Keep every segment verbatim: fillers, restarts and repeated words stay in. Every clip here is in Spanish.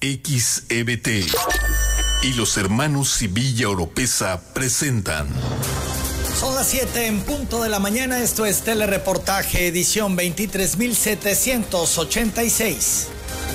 X E B T y los hermanos Sevilla Oropesa presentan. Son las siete en punto de la mañana. Esto es Telereportaje, edición veintitrés mil setecientos ochenta y seis.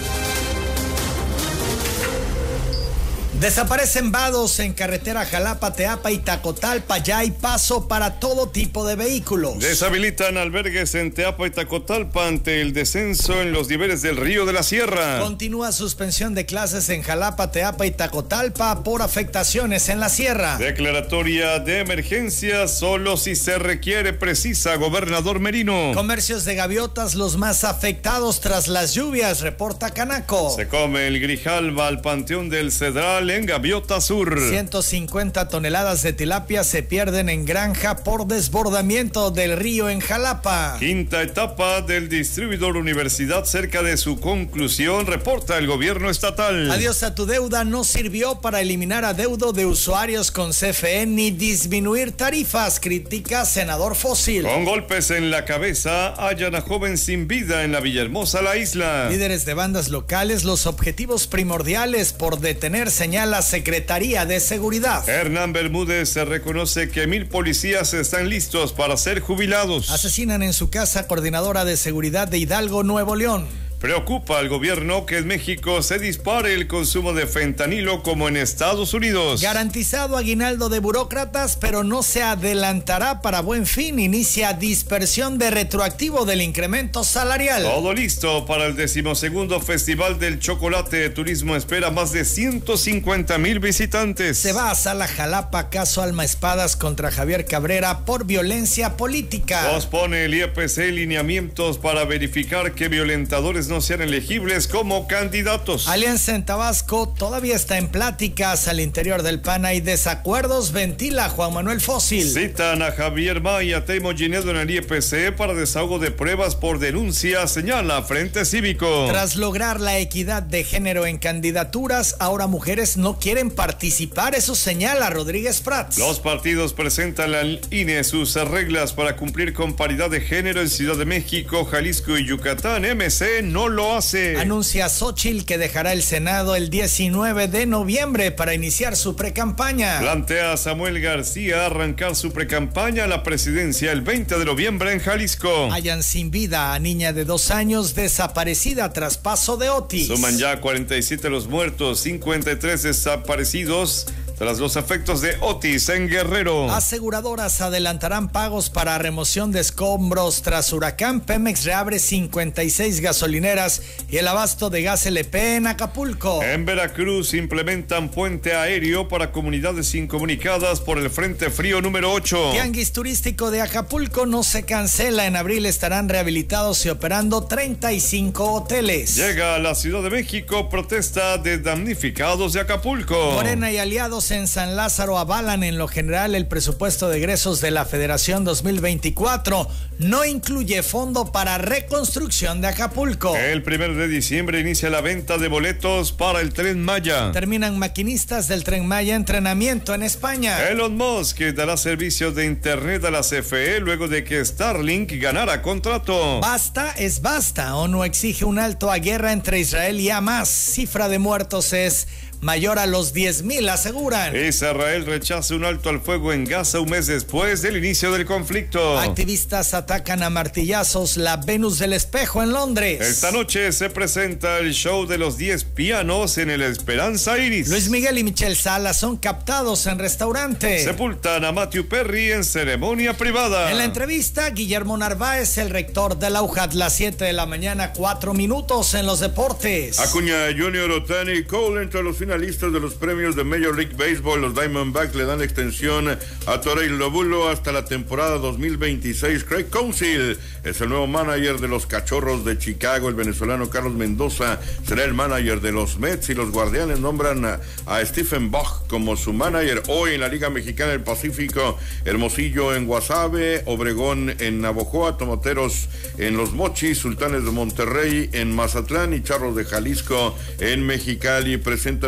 Desaparecen vados en carretera Jalapa, Teapa y Tacotalpa. Ya hay paso para todo tipo de vehículos. Deshabilitan albergues en Teapa y Tacotalpa ante el descenso en los niveles del río de la Sierra. Continúa suspensión de clases en Jalapa, Teapa y Tacotalpa por afectaciones en la Sierra. Declaratoria de emergencia solo si se requiere, precisa gobernador Merino. Comercios de gaviotas los más afectados tras las lluvias, reporta Canaco. Se come el Grijalba al Panteón del Cedral en Gaviota Sur. ciento cincuenta toneladas de tilapia se pierden en granja por desbordamiento del río en Jalapa. Quinta etapa del distribuidor Universidad cerca de su conclusión, reporta el gobierno estatal. Adiós a tu deuda no sirvió para eliminar adeudo de usuarios con C F E ni disminuir tarifas, critica senador Fósil. Con golpes en la cabeza hallan a joven sin vida en la Villahermosa, La Isla. Líderes de bandas locales, los objetivos primordiales por detener señal la Secretaría de Seguridad. Hernán Bermúdez se reconoce que mil policías están listos para ser jubilados. Asesinan en su casa coordinadora de seguridad de Hidalgo, Nuevo León. Preocupa al gobierno que en México se dispare el consumo de fentanilo como en Estados Unidos. Garantizado aguinaldo de burócratas, pero no se adelantará para Buen Fin. Inicia dispersión de retroactivo del incremento salarial. Todo listo para el decimosegundo Festival del Chocolate. Turismo espera más de ciento cincuenta mil visitantes. Se va a Sala Jalapa, caso Alma Espadas contra Javier Cabrera por violencia política. Pospone el I E P C lineamientos para verificar que violentadores no sean elegibles como candidatos. Alianza en Tabasco todavía está en pláticas. Al interior del P A N hay desacuerdos, ventila Juan Manuel Fósil. Citan a Javier May y a Teimo Ginedo en el I E P C para desahogo de pruebas por denuncia, señala Frente Cívico. Tras lograr la equidad de género en candidaturas, ahora mujeres no quieren participar, eso señala Rodríguez Prats. Los partidos presentan al I N E sus reglas para cumplir con paridad de género en Ciudad de México, Jalisco y Yucatán. M C no No lo hace. Anuncia Xóchitl que dejará el Senado el diecinueve de noviembre para iniciar su precampaña. Plantea a Samuel García arrancar su precampaña a la presidencia el veinte de noviembre en Jalisco. Hallan sin vida a niña de dos años desaparecida tras paso de Otis. Suman ya cuarenta y siete los muertos, cincuenta y tres desaparecidos tras los efectos de Otis en Guerrero. Aseguradoras adelantarán pagos para remoción de escombros tras huracán. Pemex reabre cincuenta y seis gasolineras y el abasto de gas L P en Acapulco. En Veracruz implementan puente aéreo para comunidades incomunicadas por el Frente Frío número ocho. Tianguis turístico de Acapulco no se cancela. En abril estarán rehabilitados y operando treinta y cinco hoteles. Llega a la Ciudad de México protesta de damnificados de Acapulco. Morena y aliados en San Lázaro avalan en lo general el presupuesto de egresos de la Federación dos mil veinticuatro. No incluye fondo para reconstrucción de Acapulco. El primero de diciembre inicia la venta de boletos para el Tren Maya. Terminan maquinistas del Tren Maya entrenamiento en España. Elon Musk dará servicios de internet a la C F E luego de que Starlink ganara contrato. Basta es basta. ONU exige un alto a guerra entre Israel y Hamas. Cifra de muertos es mayor a los diez mil, aseguran. Israel rechaza un alto al fuego en Gaza un mes después del inicio del conflicto. Activistas atacan a martillazos la Venus del Espejo en Londres. Esta noche se presenta el show de los diez pianos en el Esperanza Iris. Luis Miguel y Michelle Salas son captados en restaurante. Sepultan a Matthew Perry en ceremonia privada. En la entrevista, Guillermo Narváez, el rector de la U J A T, las siete de la mañana, cuatro minutos en los deportes. Acuña Junior, Ohtani y Cole entre los finalistas de los premios de Major League Baseball. Los Diamondbacks le dan extensión a Torey Lobulo hasta la temporada dos mil veintiséis. Craig Counsell es el nuevo manager de los Cachorros de Chicago. El venezolano Carlos Mendoza será el manager de los Mets y los Guardianes nombran a, a Stephen Bach como su manager. Hoy en la Liga Mexicana del Pacífico, Hermosillo en Guasave, Obregón en Navojoa, Tomateros en Los Mochis, Sultanes de Monterrey en Mazatlán y Charros de Jalisco en Mexicali. Presentan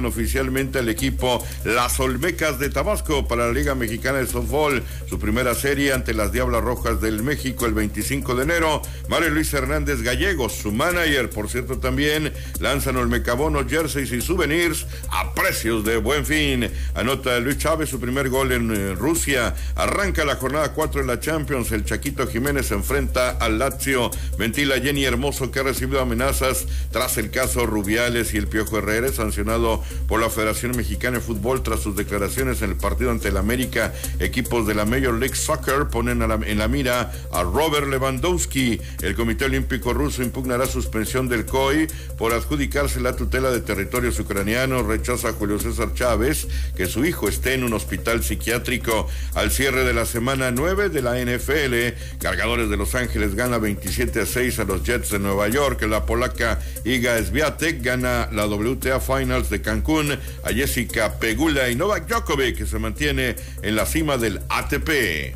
oficialmente al equipo Las Olmecas de Tabasco para la Liga Mexicana de Softball, su primera serie ante las Diablas Rojas del México el veinticinco de enero. Mario Luis Hernández Gallegos, su manager, por cierto, también lanzan olmecabonos, jerseys y souvenirs a precios de buen fin. Anota Luis Chávez su primer gol en eh, Rusia. Arranca la jornada cuatro de la Champions. El Chaquito Jiménez se enfrenta al Lazio. Ventila Jenny Hermoso, que ha recibido amenazas tras el caso Rubiales, y el Piojo Herrera es sancionado por la Federación Mexicana de Fútbol tras sus declaraciones en el partido ante el América. Equipos de la Major League Soccer ponen a la, en la mira a Robert Lewandowski. El Comité Olímpico Ruso impugnará suspensión del C O I por adjudicarse la tutela de territorios ucranianos. Rechaza a Julio César Chávez que su hijo esté en un hospital psiquiátrico. Al cierre de la semana nueve de la N F L, Cargadores de Los Ángeles gana veintisiete a seis a los Jets de Nueva York. La polaca Iga Swiatek gana la W T A Finals de Cancún a Jessica Pegula y Novak Djokovic, que se mantiene en la cima del A T P.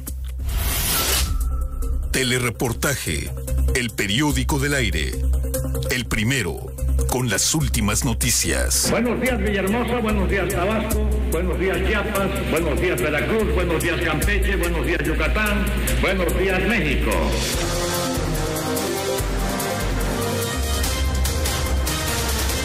Telereportaje, el periódico del aire, el primero con las últimas noticias. Buenos días Villahermosa, buenos días Tabasco, buenos días Chiapas, buenos días Veracruz, buenos días Campeche, buenos días Yucatán, buenos días México.